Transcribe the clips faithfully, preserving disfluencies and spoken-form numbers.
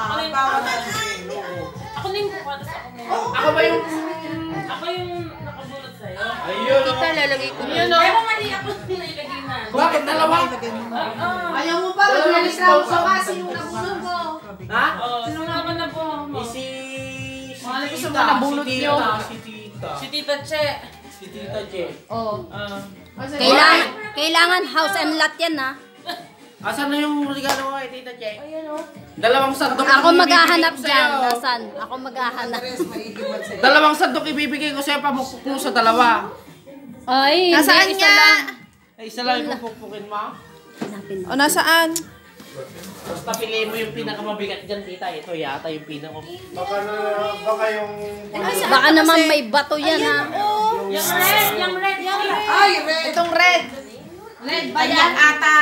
Bawal na kilo. Ako na yung buka, tapos ako na yung... Ako ba yung... Ako yung nakabulot sa'yo. Ayun. Tita, lalagay ko na. Pero mali ako na ilagay na. Bakit dalawa? Ayaw mo pa, mag-reklamo ka pa. Sino nabulot mo? Ha? Sino naman na po mo? Si... Mahal ko sa Tita, mga nabulot si niyo. Tita, Si Tita. Si Tita Che. Si Tita Che. Oh. Ah. Kailangan, kailangan house and lot yan, ha? Asan na yung regalo mo kay Tita Che? Ayan o. Dalawang sandok. Ako ang maghahanap ibibigay ko dyan. sa'yo. Nasaan? Ako maghahanap. Dalawang sandok ibibigay ko sa'yo pamukpuk sa dalawa. Ay, Nasaan hindi, isa niya? lang. Ay, isa lang ipupukpukin mo. Hanapin mo. O, nasaan? Basta piliin mo yung pinakamabigat dyan, tita. Ito yata yung pinaka... Baka na, baka yung... Baka naman may bato yan, ha? Yung red, yung red, yung red. Ay, red. Itong red. Red ba yan? Ata.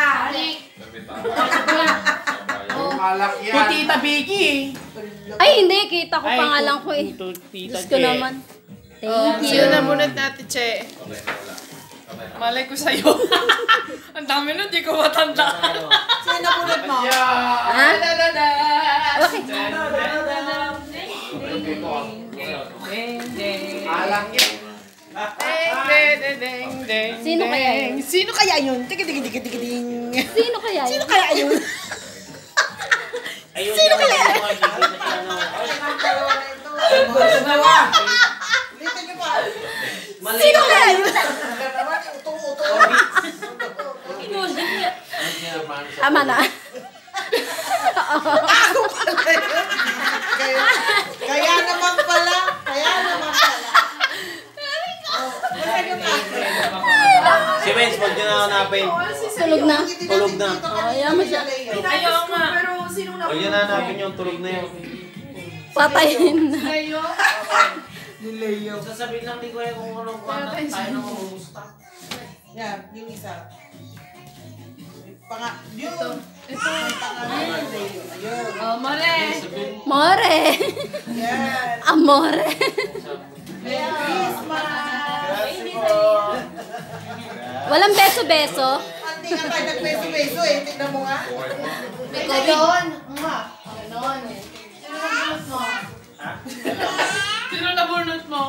Yung malak Si yan. Tita Vicky. Ay, hindi. Kita ko Ay, pangalan ko, eh. ito, Tita Diyos ko Che. naman. Thank you. Sino na bunot natin, Che? Malay ko sa'yo. Ang dami nun, di ko matandaan. Sino nabulot mo? Ha? Okay. Malak yan. Sino kaya yun? Sino kaya yun? Tiki, tiki, tiki, tiki, ting. Sino kaya yun? Sino kaya yun? Ayun, Sino kaya yan? Dito nyo pa. Sino kaya yun? Uto-uto. Tama na. Kaya, kaya naman pala. Kaya naman pala. Si Vince, huwag nyo na hanapin. Tulog na. Tulog na. Oh, ayaw mo siya. Ayaw nga. Pero sinong Huwag nyo na hanapin yung tulog na yun. Patayin na. Ni Leo. Sasabihin lang ni Kuya kung anong kwana. Tayo na mamumusta. Yan, yung isa. Panga, yun. Ito. Pangalan ni Leo. Ayun. Oh, mare. More. Yan. Amore. Merry Christmas. Walang beso-beso. Hindi nga tayo nagbeso-beso eh. Tignan mo nga. May COVID. Sino na bunot mo?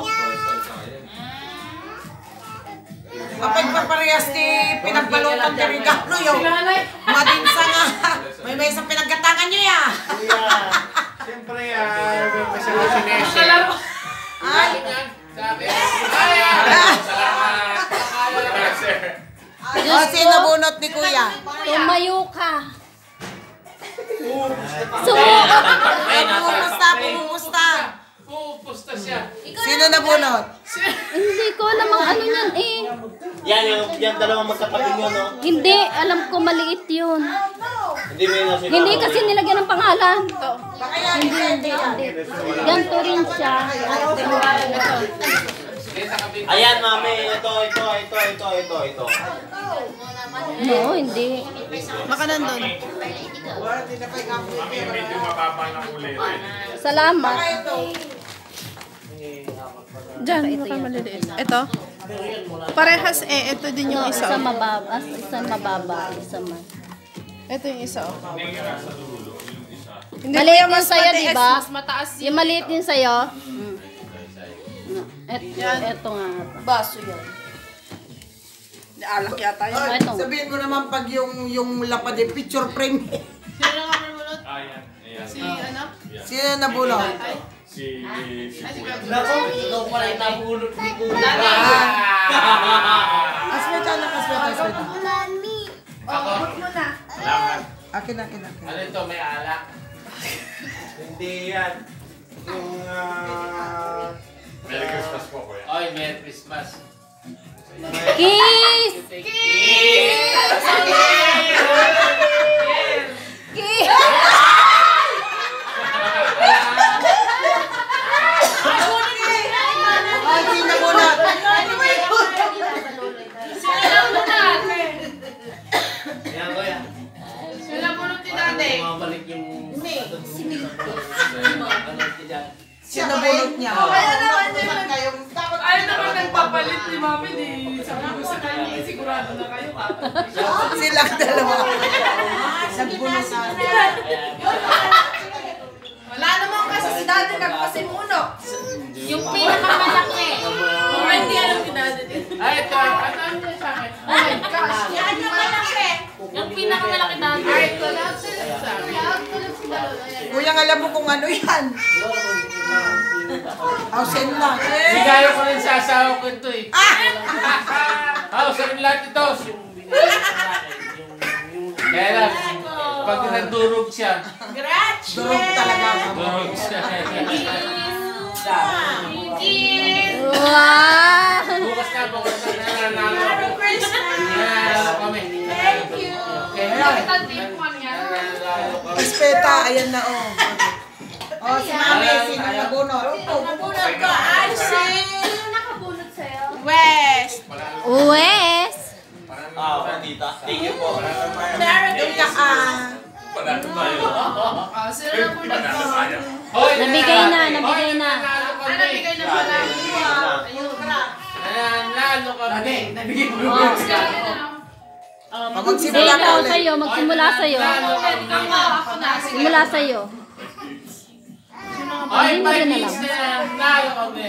Kapag paparehas ni pinagbalutan ni Regalo yung madinsa nga. May may isang pinaggatangan nyo ya. Kuya, siyempre yan. May sa sineshe. Ay. O, sino bunot ni Kuya? Tumayo ka. Sumukat. Pumusta, pumusta. Pupusta siya. Sino na bunot? Hindi ko alam ang ano yan eh. Yan, yung, yung dalawang magkatabi nyo, no? Hindi, alam ko maliit yun. Hindi mo yun nasa Hindi kasi nilagyan ng pangalan. Baka yan, Hindi, hindi, hindi. Ganto rin siya. Ayan, mami. Ito, ito, ito, ito, ito, ito. No, hindi. Baka nandun. Hindi na kayo kapoy. Medyo mababa na uli rin. Salamat. Ito. Diyan, baka maliliit. Ito. Parehas eh. Ito din yung isa. Isa mababa, isa mababa, isa man. Ito yung isa. oh. Hindi, Maliit kuya, din mas sa'yo, mataas, di ba? Mas mataas Yung maliit din sa'yo. Et, eto nga. baso yan. Alak yata yun. Ay, Ito. sabihin mo naman pag yung yung lapad eh, picture frame. Sino nga nabunot? Ayan, ayan. Si ano? Sino na bunot? Si... Si Kuya. Nako, ikaw pala yung nabulot ni Kuya. Asweta na, asweta, asweta. Salamat. Akin, akin, akin. Ano ito? May alak? Hindi yan. Yung... ah, Merry Christmas po, Kuya. Ay, Merry Christmas. Kiss! Kiss! Ay, sino bunot? Ayan, Kuya. Sino bunot ni dati? Bumabalik yung... Sino bunot niya? Kaya naman yun. Dapat kayong... Dapat Ayaw naman nagpapalit ni Mami. Di sabi ko sa kanya, sigurado na kayo. silang dalawa. Nagbunot na. Kuya, alam mo kung ano yan. House and lot. Bigayo ko rin sa asawa ko ito eh. House and lot ito. Yung binigay ko sa akin. Yung, yung, kaya lang, pag nagdurog siya. Durog talaga. Durog siya. Wow! Bukas na, bukas na. Nananalo ako. Nananalo kami. Thank you. Espeta, ayan na oh. Oh, si Mami, sino nabunot? Nabunod ko, Arcel. Sino nakabunot sa'yo? West. Uwes! Ah, tita. Thank you po. Doon ka ah. Panalo tayo. Ah, sino na po Panalo tayo. Hoy, Nabigay na, nabigay na. nananalo kami. Ano, bigay na pala. Nananalo kami. Nabigay mo Oh. yung Pag magsimula ka Ikaw ulit. sa'yo, magsimula sa'yo. Ako na. Simula sa'yo. Ay, Hindi mo may rin mix alam. na nanalo kami.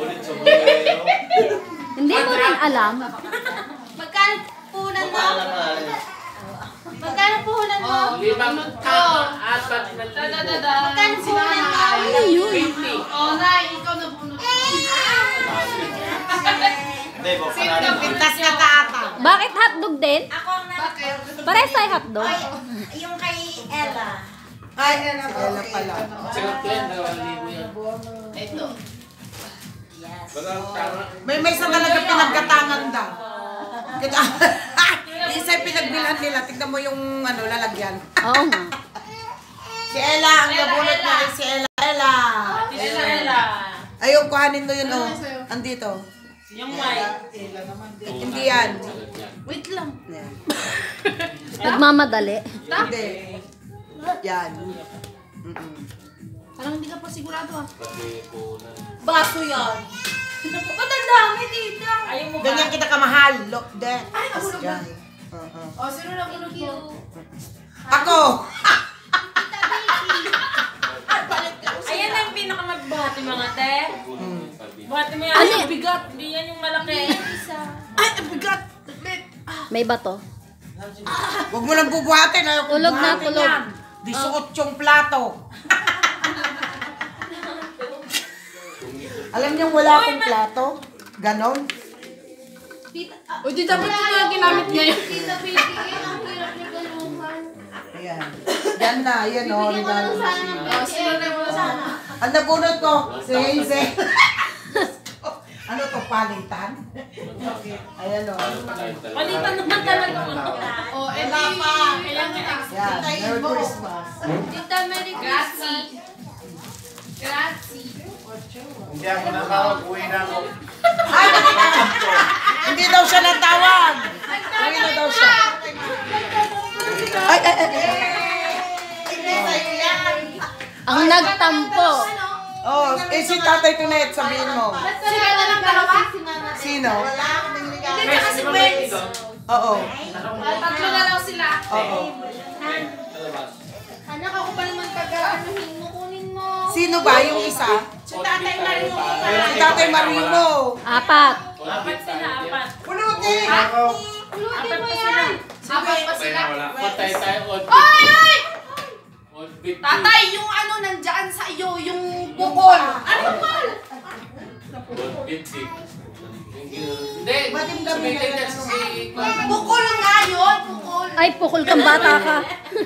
Hindi mo rin alam. Magkano puhunan mo? Magkano puhunan mo? Limang kama, apat na libo. Magkano puhunan mo? Ano yun? fifty. Oh, Nay, ikaw na bunot. Pintas ka taata. Bakit hotdog din? Ako ang nag- Parehas tayo hotdog. Yung kay Ella. Ay, Ella pala. Sagot ko yan, dalawang libo yan. Ito. May may isa talaga pinagkatangan daw. Kaya, isa yung pinagbilhan nila. Tignan mo yung ano, lalagyan. Oo nga. Si Ella, ang nabunot niya ay si Ella. Ella. Ella, Ella. Ayun, kuhanin mo yun oh. Andito. Yung white. Hindi yan. Wait lang. Yan. Nagmamadali. Hindi. Yan. Mm-mm. Parang hindi ka pa sigurado ah. Baso yan. Ba't ang dami, tita? Ayaw mo ba? Ganyan kita kamahal. Look there. Ay, nahulog na. Yan. Uh-huh. Oh, sino na bunot mo? Ako! Ayan na yung pinakamagbati mga te. Buhati mo yan. Ano Ay, yan? bigat. Hindi yan yung malaki. Ay, ang bigat! May bato. Huwag mo lang bubuhatin. Ayaw Tulog na, bubuhatin tulog. yan. Disuot yung plato. Alam niyo wala akong plato? Ganon? Tita, ah, O, di dapat ito yung ginamit niya yun. Tita Vicky, ang hirap niya galuhan. Ayan. Yan na. Yan o. Bigyan ko lang sana ng Oh, sino na bunot mo? Ang nabunot ko, si Hazel. Ano to, palitan? Ayan o. Palitan naman talaga. Oh, edi. Kailangan may extra. Yan. Merry Christmas. Tita, Merry Christmas. Grazie. Hindi ako nakauwi na ako. Ay, hindi daw siya natawag. Uwi na daw siya. Ay, ay, ay. Ang nagtampo. Oh, eh si Tatay Tunet, sabihin mo. Sila na lang dalawa? Sino? Hindi ka kasi Wens. Oo. Tatlo na lang sila. Oo. Anak, ako pa naman pag-aanohin mo, kunin mo. Sino ba yung isa? Si Tatay Mario ko pa. Si Tatay Marimo. Apat. Apat sila, apat. Pulutin! Ulutin mo yan. Apat pa sila. Patay tayo, odd Ay, ay! odd fifty. Tatay, yung ano nandyan sa iyo, yung bukol. Ano bukol? Odd fifty. Hindi, sumitay na si Bukol nga yun, bukol. Ay, pukul kang bata ka.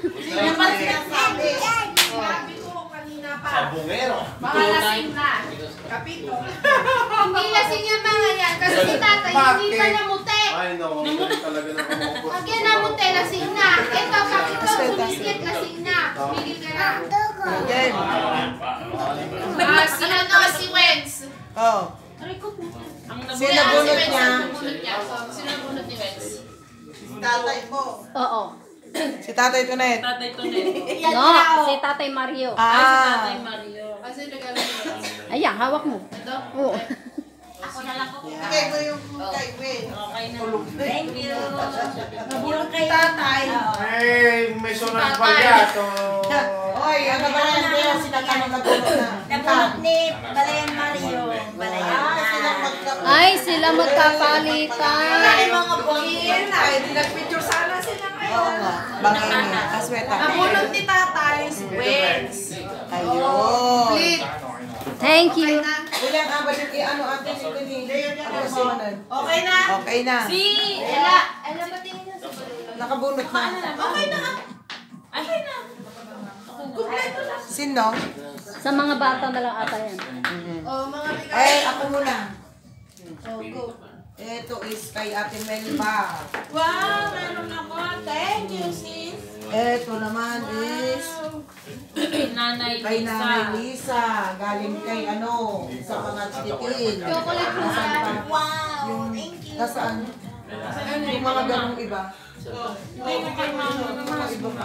Sabi ko kanina pa. Sabungero. Baka lasing na. Kapito. Hindi lasing yung mga yan. Kasi si Tatay, hindi pa namute. Ay, no. Magaling talaga na kumukot. Pag yan namute, lasing na. Ito, pag ikaw sumiskit, lasing na. Pigil ka na. Okay. Ah, si ano, si Wens. Oh. Ang Sino nabunot. bunot niya? Sino ang bunot ni Wens? Tatay mo. Oo. Si Tatay Tunet. Tatay Tunet. No, si Tatay Mario. Ah. Tatay Mario. Kasi nagano ni Wens. Ayan, hawak mo. Ito? Oo. Ako na lang ko. Okay mo yung kay Win. Okay na. Thank you. Yung kay Tatay. Ay, may sunod pa yan. To... Oy, ang nabayan niya si Tatay nabunot na. Nabunot ni Balayan Mario. Balayan Ah, sila na. magkapit. Ay, sila magkapalitan. Ay, mga bongil. Ay, di nagpicture sana sila. Oo nga. Bangin. Asweta. Nabulog ni tatay. Wings. Ayun. Thank you. Ulang abad yung i-ano atin ito ni. Okay na? Okay na. Si... Ella. Ella, patingin na sa balon. Nakabunot na. Okay na. Okay na. Kumpleto na. Sino? Sa mga bata na lang ata yan. Oh, mga regalo. Ay, ako muna. Oh, go. Ito is kay Ate Melba. Wow, meron ako. Thank you, sis. Ito naman is Nanay kay Lisa. Nanay Lisa. Galing kay ano, sa mga chikitin. Chocolate po Nasaan pa? Wow, Yung, thank you. nasaan? Yung mga ganong iba. Hindi na kay mama naman. Iba pa.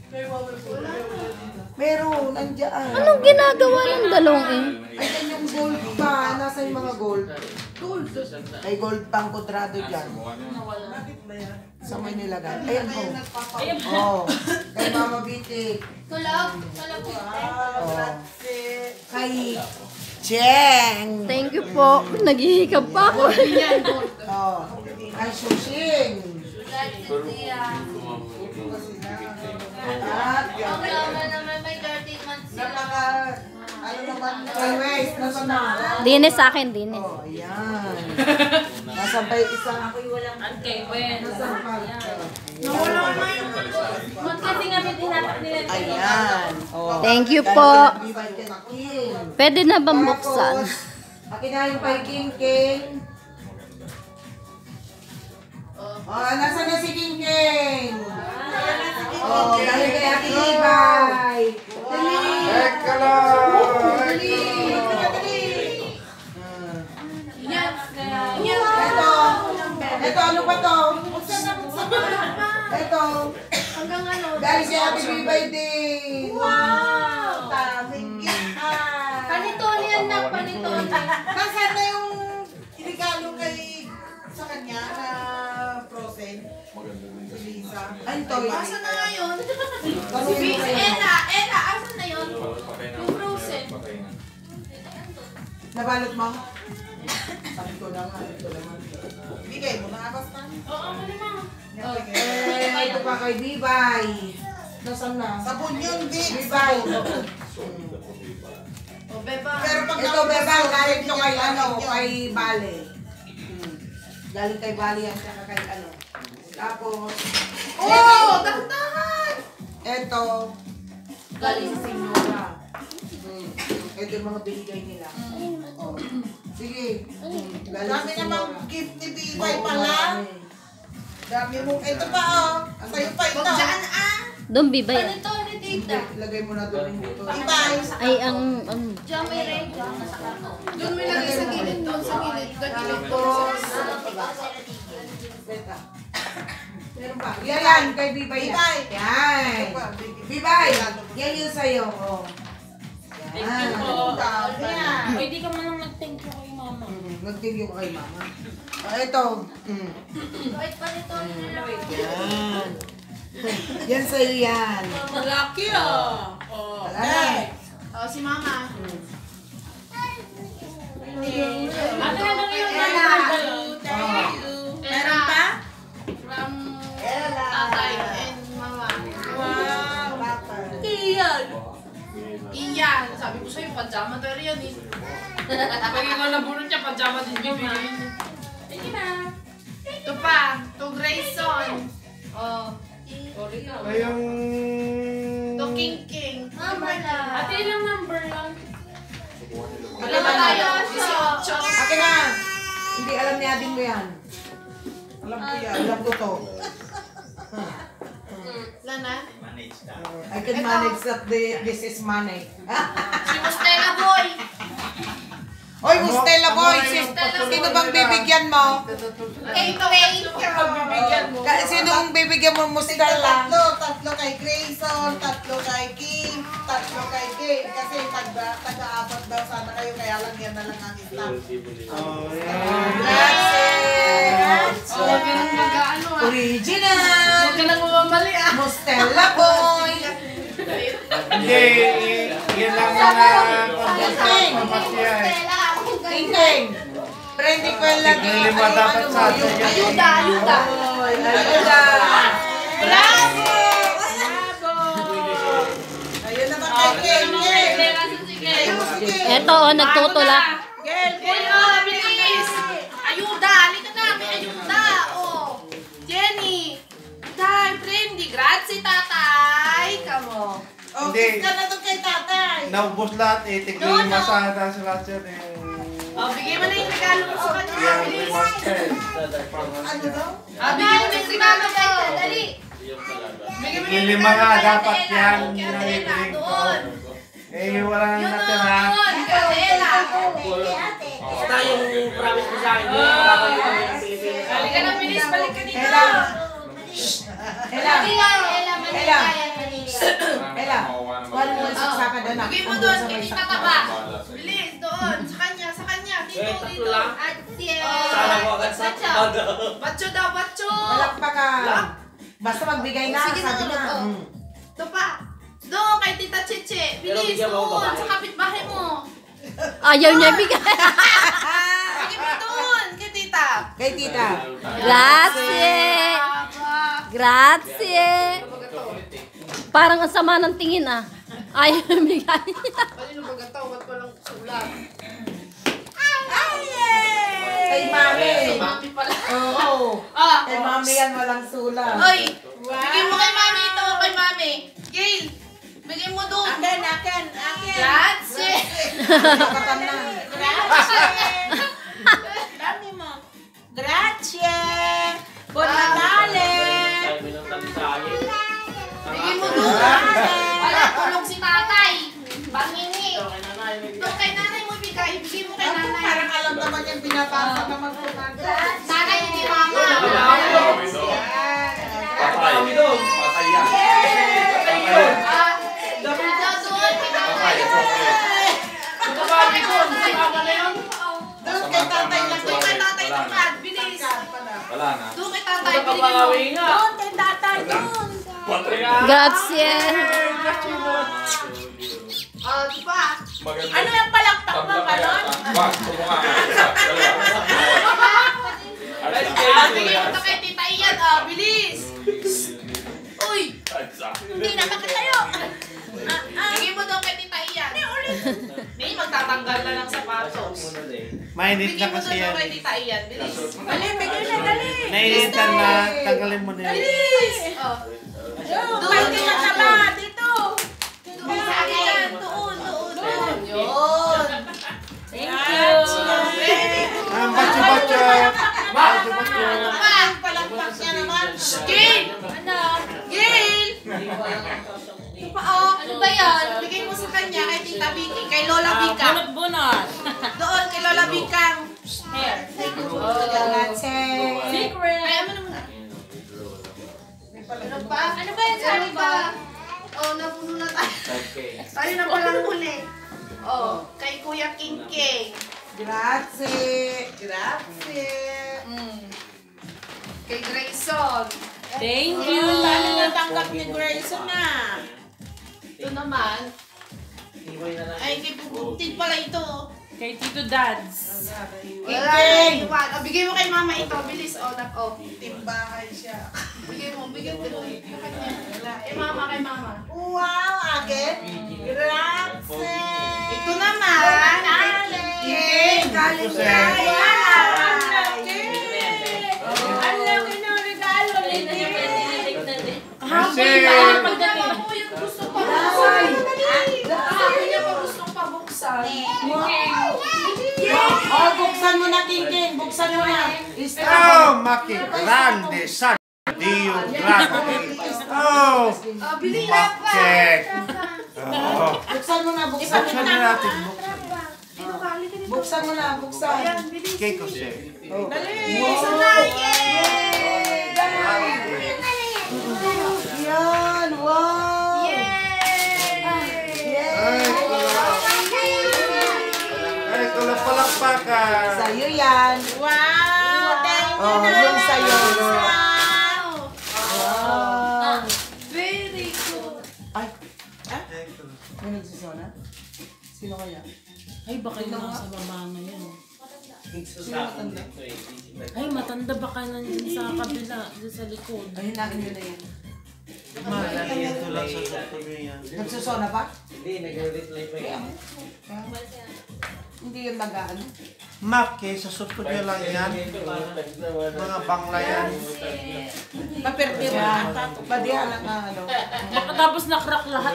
Meron, nandiyan. Anong ginagawa ng dalawang eh? Ay, yan yung gold pa. Nasa yung mga gold? Gold. Ay, gold pang kudrado dyan. Sa may nilagay. Ayan po. Oh. Kay Mama Bitik. Kulog. Kulog po. Oh. Kay Cheng. Thank you po. Naghihikab pa ako. Oh. Kay Shushing. At Ang lama naman may thirteen months sila. napaka, ano naman, kay Wes, nasa na? Dinis sa akin, dinis. Oh, ayan. Nasa pa yung isa. At kay Wen. Nasa pa. Nawala na yung Kasi nga tinatak nila. Ayan. Oh. Thank you po. Bibay ka na, Kim. Pwede na bang buksan? Tapos, akin na yung kay King King. Oh, nasa na si King King? Oh, galing kay Ate Ibay. Dali! Teka lang! Dali! Dali! Yan. Ito. Ito, ano ba to? Ito. Hanggang ano? Galing kay Ate Ibay din. Wow! Taming gihan. Panitone yan na, panitone. Nasaan na yung regalo kay sa kanya na frozen? Si Lisa. Ay, ito. Asan na ngayon? Kasi Miss Ella, Ella, asan na yun? Yung frozen. nabalot mo? Sabi ko na nga, ito naman. Bigay mo na basta. Oo, ano na. Eh, ito pa kay Bibay. Nasaan na? Sabon yun, Vic. Bibay. O, beba. Pero pag Ito, Bebang, galing to kay ano, kay Bale. Hmm. Galing kay Bale yan, saka kay ano. Tapos, Oh, dahan-dahan! ito, galing sa Senyora. Hmm. Ito yung mga binigay nila. Oh. Sige. Hmm. Galing Dami sa namang Senyora. gift ni Bibay Oo, pala. marami. Dami mo. Ito pa oh. Sa'yo pa ito. Huwag dyan ah! Doon bibay. Panitone dito. Ilagay mo na doon dito. Bibay. Ay, ang... ang Diyan may ring. Doon mo ilagay sa gilid. Doon sa gilid. Doon gilid ko. Beta. Meron pa. Yan yan, kay Bibay yan. Bibay. Yan. Ito pa, Bibay. Bibay, yan yung sa'yo. Oh. Thank you po. Dami yan. O, hindi ka man lang nag-thank you kay mama. Mm, nag-thank you kay mama. Ah, ito. Mm. Wait, panitone nila. Yan. Yan sa'yo yan. Malaki ah. Oh. Wala na. Oh, si mama. Ate, ano na yung Ella. Thank you. Meron pa? From Tatay and mama. Wow. Iyan. Iyan. Sabi ko sa'yo, pajama to yan eh. Pag ikaw nabunod niya, pajama din bibigyan. Thank you na. Ito pa. To Grayson. Oh. Ay, yung... To King King. Mama na. Ate, ilang number lang? Wala ba tayo? eighteen. Akin na. Hindi alam ni Ading mo yan. Alam ko yan. Alam ko to. Wala na? I can manage that the, this is money. Si Mustela Boy. Oy, Mustela Boy, si- sino bang bibigyan mo? Kay Kay. Ka- Sino ang bibigyan mo, Tignan Mustela? tatlo. Tatlo kay Grayson, tatlo kay Kim, tatlo kay Kate. Kasi tagda- taga-apat daw sana kayo, kaya lang yan na lang ang staff. Oh, yan. That's it. Oh, huwag ka nang mag-ano ah. Original. Huwag ka nang mamamali ah. Mustela Boy. Hindi, y- yan lang yung King. pamasya eh. Mustela. King King. Friendly ko yung lagi. Tignan lima dapat sa atin yan. Ayuda, ayuda. Oy, ayuda. Bravo! Bravo! Ayun naman kay Ken. Eto, oh, nagtutulak. Ken, Ken. Bilis! Ayuda! Halika na! May ayuda! Oh! Jenny! Tay, friendly. Grazie, tatay! Kamo. Oh, Hindi. kiss ka na doon kay tatay. Naubos lahat eh. Tigli No, no. masada sa lahat yan eh. Oh, bigay mo na yung regalo mo sa kanya. Yan, Bilis! master. Ano daw? Ah, bigay mo na yung regalo mo. Dali! Bigay mo na yung Lima nga regalo. dapat yan. Kaya Yung Adela, ipiling ko. doon. Eh, wala nang Yun natira. doon! Adela! Basta yung promise mo sa akin, yung makakalimutan mo yung Pilipinas. Halika na, bilis! Balik ka dito! Ella. Ella. Ella, Ella. Ella. Kuhan mo yung saksakan doon. Bigay mo doon, kay Tita Taba. Bilis, doon. Sa kanya, sa kanya. Dito, Eh, tatlo dito. lang. Sana ko agad sa Bacho. Bacho daw, bacho. Malakpakan. Basta magbigay na, Sige, sabi doon, niya. doon. Mm. Ito pa. Doon, kay Tita Chiche. Pero Bilis, bigyan mo ako doon. babae. Sa kapitbahay mo. Ayaw niya bigay. Bigay mo doon, kay Tita. Kay tita. Grazie. Grazie. Parang ang sama ng tingin ah. Ayaw niya bigay. Kanino ba gataw? Ba't walang sulat? Kay mami. Mami pala. Oo. Ah, Kay mami yan, walang sulat. Oy, bigay mo kay mami ito, kay mami. Gail, bigay mo doon. Akin, akin, akin. Grazie. Nakakatan na. Dami mo. Grazie. Buon Natale. Sabi ng talisahin. Bigay mo doon. Wala, tulong si tatay. Pangingi. Doon kay nanay mo bigay. Bigay mo kay nanay. Parang alam naman yung pinapasa naman ko na. Nanay, hindi mama. Patay. Patay yan. Ah, doon daw doon. Kay nanay. Doon kay tatay lang. Doon kay tatay naman. Bilis. Wala na. Doon kay tatay. Ano ka Bigay mo. pangawi nga? Doon kay tatay. Doon. Grazie. Ah, di ba? Ano yung palakpak mo ba nun? Ah, bigay mo ito kay Tita Ian. Ah, bilis. Uy, hindi na tayo. Bigay mo daw kay Tita Ian. Hindi, magtatanggal na ng sapatos. Mainit Bigay na mo kasi daw yan. kay Tita Ian. Bilis. Dali, bigay na, dali. Nainitan na. Tanggalin mo na yun. Bilis. Oh. Doon, kay mataba. Dito. Doon sa akin. Doon, doon, doon. Yun. Thank you. Ang bacho-bacho. Bacho-bacho. Ano pa? Palakpak niya naman. Gail! Ano? Gail! Ito pa, oh. Ano ba yan? Bigay mo sa kanya kay Tita Vicky, kay Lola Vika. Bunot-bunot. Doon, kay Lola Vika. Here. Grazie. Secret. Ay, ano naman? Ano pa? Ano ba yan? Sabi ba? Oh, napuno na tayo. Tayo na palang huli. Oh, kay Kuya King King. Grazie. Grazie. Mm. Kay Grayson. Thank you. Dali na tanggap ni Grayson na. Ito naman. Iway na lang. Ay, kay Pupuntin pala ito. Kay Tito Dads. Wala na iwan. Oh, bigay mo kay mama ito. Bilis. Oh, nak oh. Timbahay siya. Bigay mo. Bigay mo. Bigay Kay mama, kay mama. Wow, akin. Grazie. Ito naman. Yay, galing Jose. kay Kasi. Ako yung gusto pa buksan. Ako niya pa gustong pabuksan. Oh, buksan mo na, King King. Buksan mo na. Oh, Maki Grande. San Dio Grande. Oh. Ah, bili na pa. Makek. Oh. Buksan mo na, buksan mo Buksan na. na natin. Dito ka, halika dito. Buksan mo na, buksan. Ayan, bilis. Cake ko siya. Isa na, yay! Yan, wow. Yay! Ay, Ay, kulap-palakpakan. Sa'yo yan. Wow, thank you Oh, na. yung sa'yo. Wow! Wow. Very good. Ay. May nagsisona? Sino kaya? Ay, baka yung nasa baba na yan. Sino matanda? Ay, matanda baka nandiyan sa kabila, dyan sa likod. Ay, hinahin nyo na yan. Ito lang sa doktor niya. Nagsusona pa? Hindi, nag-reply pa yan. Hindi yun nagaan. Mak, eh, sa suto niya lang yan. Mga bangla yan. Papirpir na. Badihan lang nga ano. Makatapos na-crack lahat.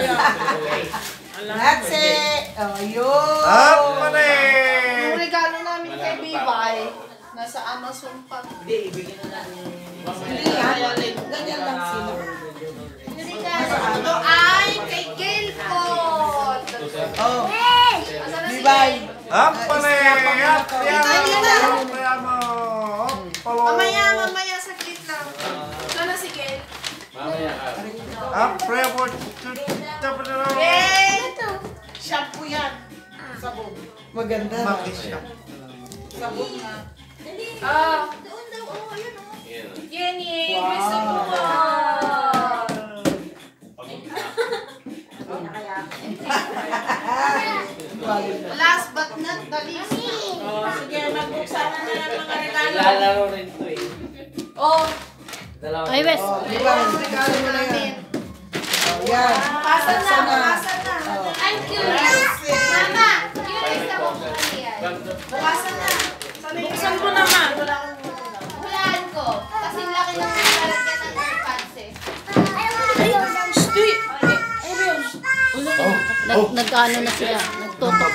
That's it! Oh, yun! Up, mali! Yung regalo namin kay Bibay, nasa Amazon pa. Hindi, ibigin na natin yung... Hindi yan. Ganyan lang sila. Yung regalo ay kay Gailpot. Oh, Asan na si Bibay! Up, mali! Up, yaman! Yaman! Up, Mamaya, mamaya, saglit lang. Saan na si Gail? Mamaya ka. Up, Trevor! Gail! Shampoo yan. Sabog. Maganda na. Makis siya. Sabog na. Ah, Jenny, Wow. gusto mo ba? Last but not the least. sige, magbuksan na ng mga regalo. Lalaro rin to eh. Oh, Dalawa. Ay, Wes. Oh, Bibay, regalo mo na yan. Oh, yan. Pasan na, Buksan na. bukasan na. Oh. I'm curious. Mama, curious ako kung yan. Bukasan na. Sana yung Buksan ko naman. Hulaan ko. Kasi laki ng lalagyan ng AirPods eh. Nag, nag-ano na sila. Nagtutok.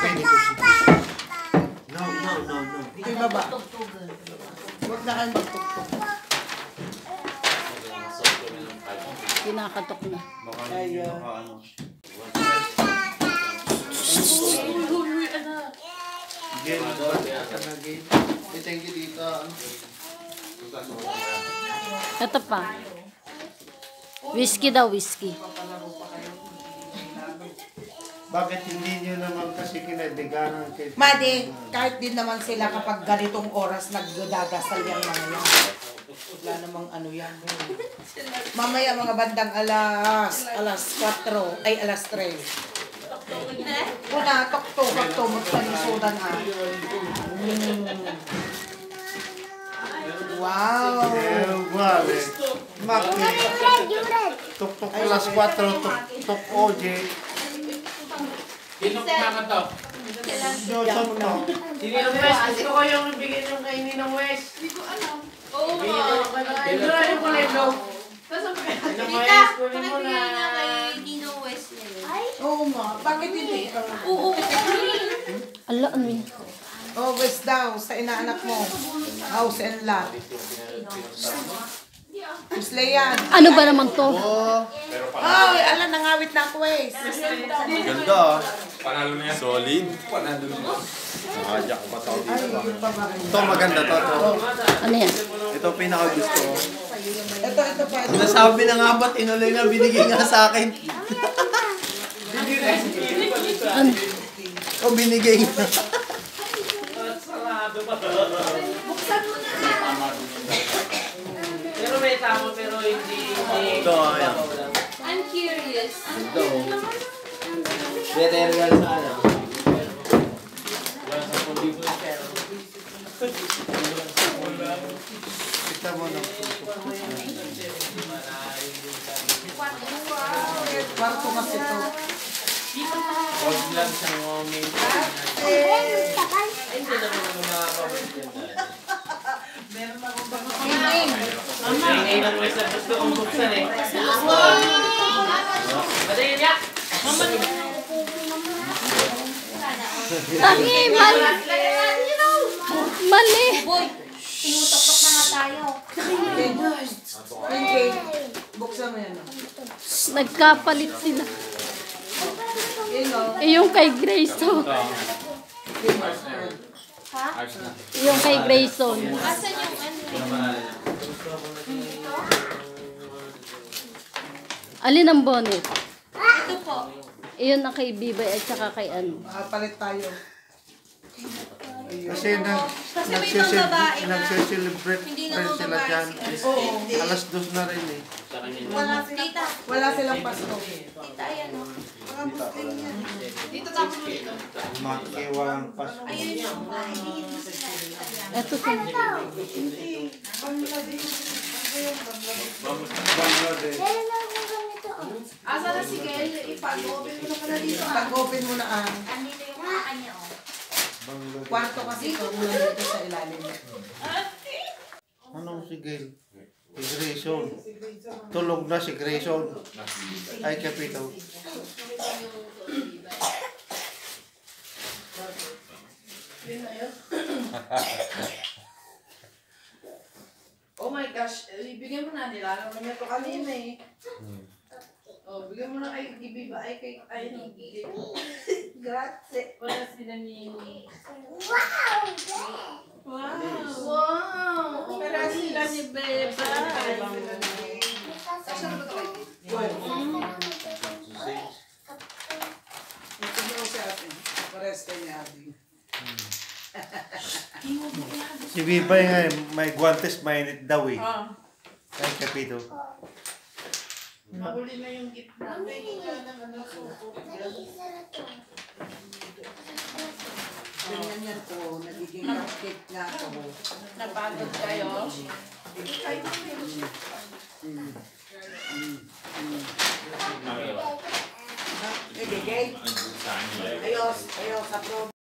No, no, no, no. Ito yung baba. Huwag na kayong magtuktok. Kinakatok na. Ayun. Game. Thank you dito. Ito pa. Whiskey daw, whiskey. Bakit hindi nyo naman kasi kinaibiganan kay... Madi, kahit din naman sila kapag ganitong oras nagdadasal yung mga yan. Wala namang ano yan. Mamaya mga bandang alas, alas kwatro, ay alas tres. Una, tokto, tokto, magpalisudan ha. Mm. Wow! Eh, wale. Maki. Tuk-tuk alas kwatro, tuk-tuk O J. Sino kumakan to? Johnson to. Sino ng West? Gusto ko yung bigyan yung kainin ng West. Oo Bigyan nga. yung kainin. Ito na yung kulendo. Yung Tita, West, kunin mo pakibigay na. niya kay Dino West niya. Oo nga, bakit hindi? Oo, Ala, ano yun? Oh, West daw, sa inaanak mo. House and lot. Usle yan. Ano ba naman to? Ay, ala, nangawit na ako eh. Ganda ah. Panalo na yan. Solid. Panalo na. Nakajak pa tao Ay, dito. yun pa ba? Ito maganda to. to. Ano yan? Ito pinaka-gusto ko. Ito, ito pa. Ito. Nasabi na nga ba, tinuloy na binigay nga sa akin. Ano? O binigay na. buksan mo na. Pero may tama, pero hindi... hindi- Ito, ayan. I'm curious. Ito. Veteran sa ano. Kita mo na. Kwarto kasi ito. Huwag lang sa moment. Hindi naman ako makakabot yan. Ingay ng West na gusto kong buksan eh. Patayin niya! Tangi, mali. Mali. Boy, tinutok-tok na nga tayo. Okay. Buksan mo yan. Nagkapalit sila. Yun o. Eh, yung kay Grayson. Ha? Yung kay Grayson. Asan yung ano? Alin ang bonnet? Ito po. Iyon ang kay Bibay at saka kay ano. Makapalit tayo. Kasi nag, Kasi may ibang babae na nagsiselebrate hindi rin naman sila babae dyan. si Oo. Alas dos na rin eh. Wala silang Tita, Wala silang pasto. tita, ayan o. mga Muslim yan. Dito tapos dito. Maki, walang pas. Ayun yung hihingin mo sila. Eto sa... Bangladesh. Asa na si Gail? Ipag-open mo na pala dito. ah. Pag-open mo na ang Andito yung mga kanya, oh. kwarto kasi ito mula dito sa ilalim. Anong si Gail? Si Grayson. Tulog na si Grayson. Ay, kapito. Oh my gosh, eh, bigyan mo na nila. Alam naman ito kanina eh. Oh, bigyan mo na kay Ibiba ay kay ay no. Grazie. Wala sila ni... Wow. Wow. Wala sila ni Beba. Saan ba ito kay? Ito mo si ate. Pares kay ni ate. Si Bibay nga, may guantes, mainit daw eh. Ah. Ay, kapito. Mahuli na yung gitna. May hila ng ano suko. Ganyan yan po, nagiging cupcake nga ako. Napagod kayo? Eh, Gay, ayos, ayos, approve.